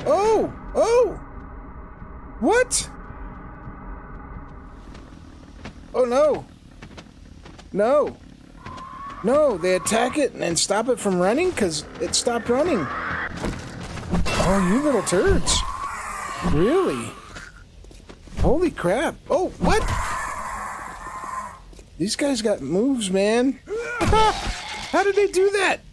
Oh! Oh! What? Oh no! No! No, they attack it and stop it from running because it stopped running. Oh, you little turds. Really? Holy crap. Oh, what? These guys got moves, man. How did they do that?